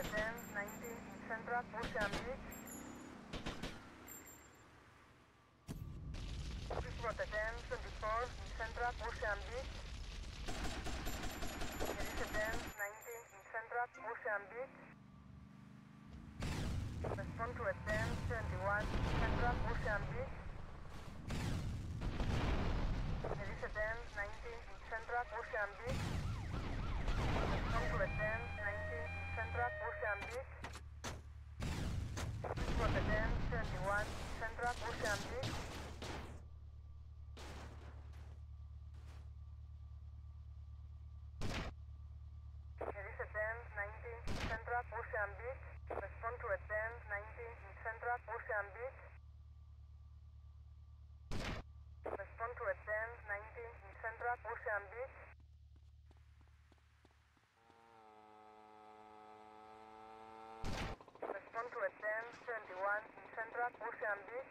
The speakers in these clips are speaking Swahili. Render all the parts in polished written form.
10, 90, Central, Ocean Beach. Bridgewater 10, 24, Central, Ocean Beach. Elise 10, 90, Central, Ocean Beach. Respond to a 10, 71, Central, Ocean Beach. Elise 10, 90, Central, Ocean Beach. Respond to a 10, 90, Central, Ocean Beach. Bridgewater 10, 71, Central, Ocean Beach. Elise 10, 90, Central, Ocean Beach. Respond to a 10, 90, Central, Ocean Beach. Respond to a 10, 90, Central, Ocean Beach. Respond to a 10, 71, Central, Ocean Beach.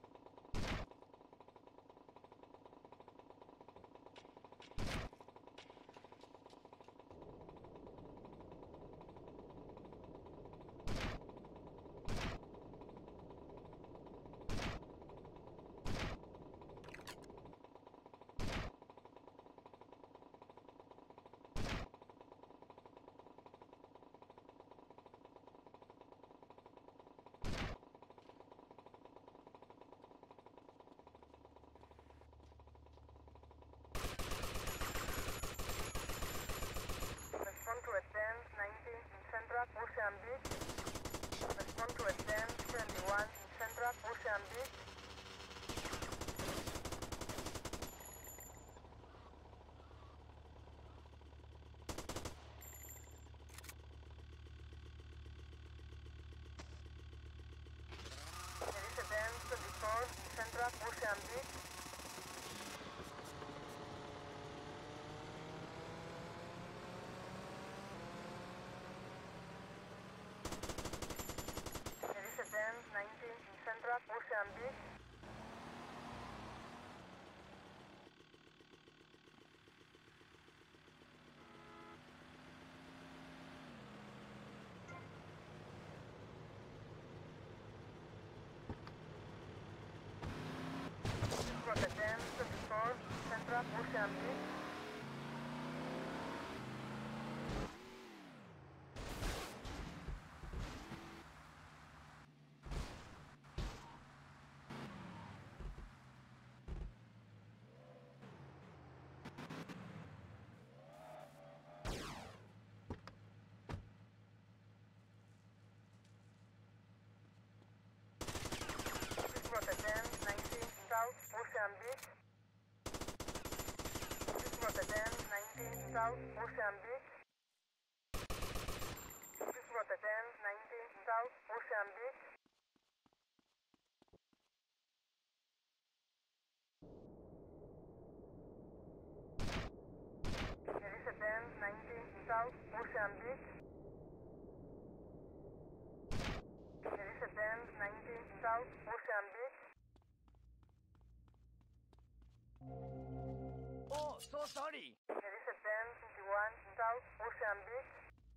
Respond to a 10, 90, Central, Ocean Beach. Respond to a 10, 71, Central, Ocean Beach. Elise 10, 24, Central, Ocean Beach. Elise 10, 90, Central, Ocean Beach. Bridgewater 10, 24, Central, Ocean Beach. Bridgewater 10, 90, South, Ocean Beach. Bridgewater 10, 90, South, Ocean Beach. Bridgewater 10, 90, South, Ocean Beach. Elise 10, 90, South, Ocean Beach. Elise 10, 90, South, Ocean Beach. Oh, so sorry. Elise 10, 51, South, Ocean Beach.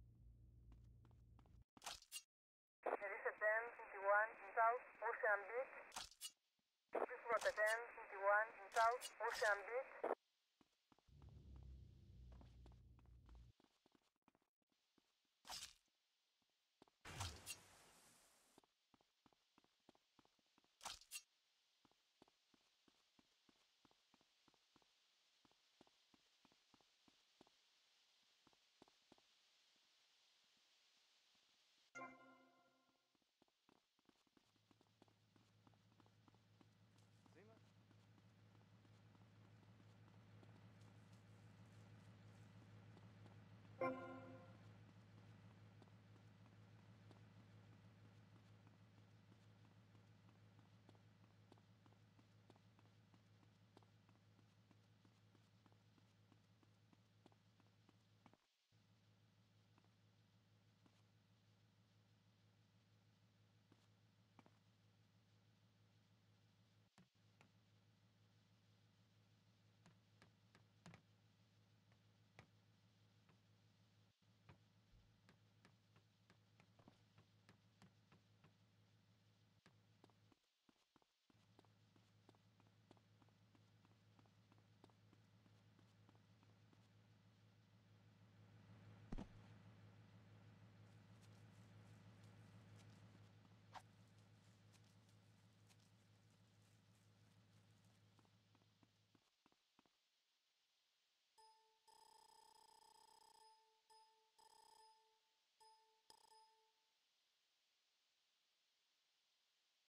Elise 10, 51, South, Ocean Beach. Bridgewater 10, 51, South, Ocean Beach. See you.